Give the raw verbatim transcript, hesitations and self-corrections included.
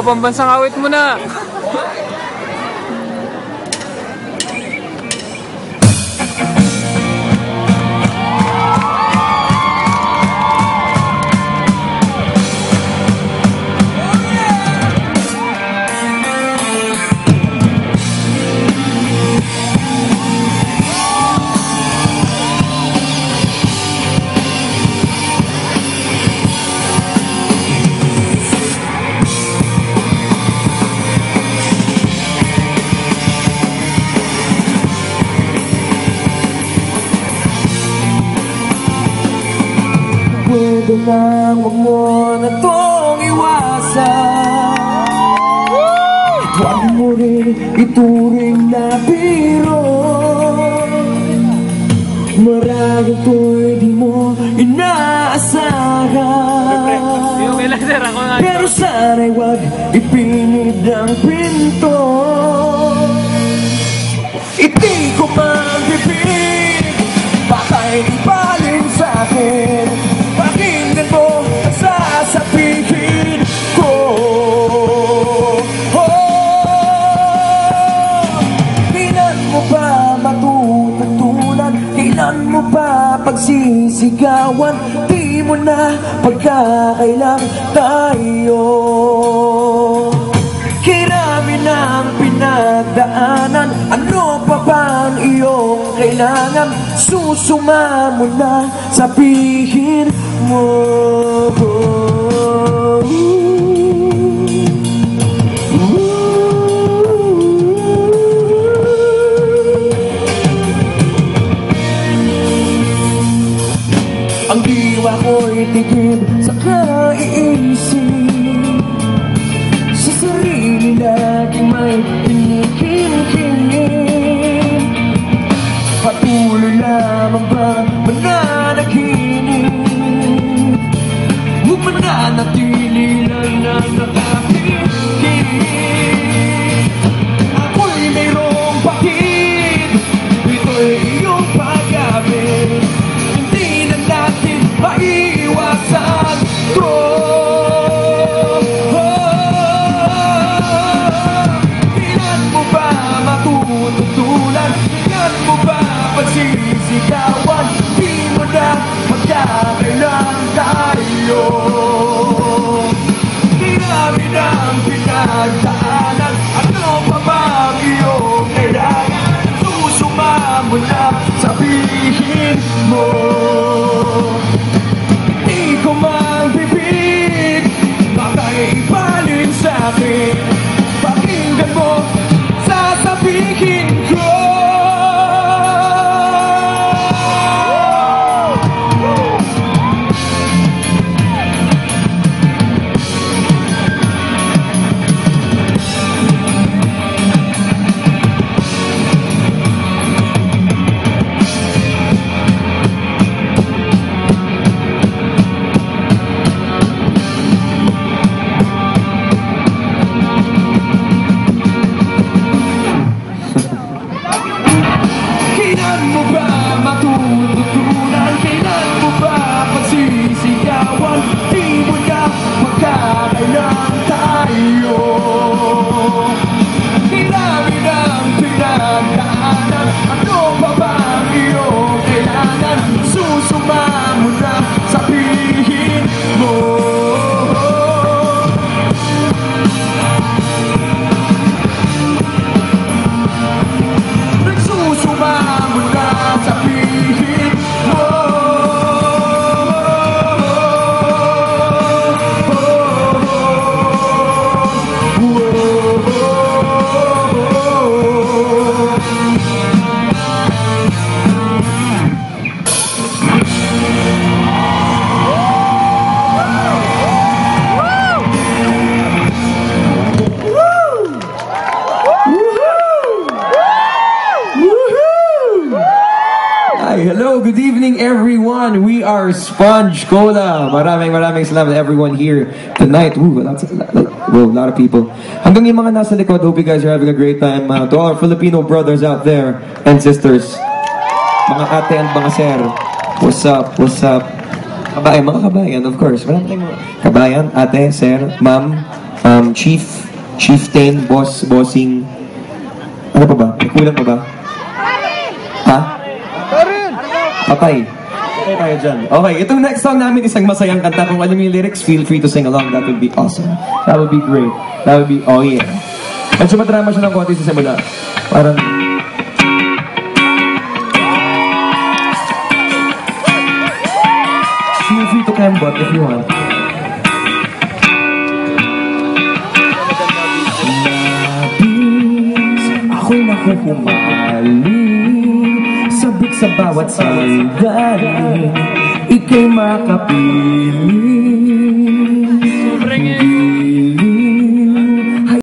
pambansang awit mo na. Pwede nang wag mo na tong iwasan. Huwag mo rin ituring na biro. Marahil to'y di mo inaasahan. Pero sana'y wag ipinid ang pinto. Iti ko man bibig, baka'y ibalin sa'kin. Pakinggan mo ang sasabihin ko. Oh, kailan mo ba matututunan? Kailan mo ba pagsisigawan? Di mo na pagkakailang tayo. Kirami ng pinagdaanan, ano pa bang iyong kailangan? Susuma mo na, sabihin mo. Ang diwa ko'y tigib sa kaiisip, sa sarili laging may kinikinig. Patuloy lamang ba mananaginip? Huwag mananatili lang na nakakikinig. Ako'y mayroong bakit, ito'y iyong pag-amit. Hindi na natin maiwasan to. Kailan mo ba matututunan? Kailan mo ba pagsisigawan? Di mo na magkakailan tayo. Kirami ng pinagdaanan, ano pa ba iyong kailangan? Susuma mo na, sabihin mo. Di ko mang bibig, baka'y ibalin sa'kin. Pakinggan mo, sasabihin ko. Kailan mo ba matututunan? Kailan mo ba pagsisigawan? Di mo na magkakailan tayo. Kirami ng pinagdaanan, ano pa ba iyong kailangan? Susuma mo na, sabihin mo. Nagsusuma mo na, sabihin mo. Hi, hello, good evening everyone. We are Sponge Cola. Maraming maraming salamat everyone here tonight. Ooh, lots of, well, a lot of people. Hanggang yung mga nasa likod, hope you guys are having a great time. Uh, to all our Filipino brothers out there and sisters, mga ate and mga sir, what's up, what's up? Kabayan, mga kabayan, of course. Maraming mga kabayan, ate, sir, ma'am, um, chief, chieftain, boss, bossing. Ano pa ba? May kulang pa ba? Ha? Patay. Patay tayo dyan. Okay, itong next song namin isang masayang kanta. Kung alam yung lyrics, feel free to sing along. That would be awesome. That would be great. That would be, oh yeah. Medyo madrama siya ng konti sa simula. Parang... Feel free to kembot if you want. Ako'y nakukumaling, sabik sa bawat sandali, ika'y makapili.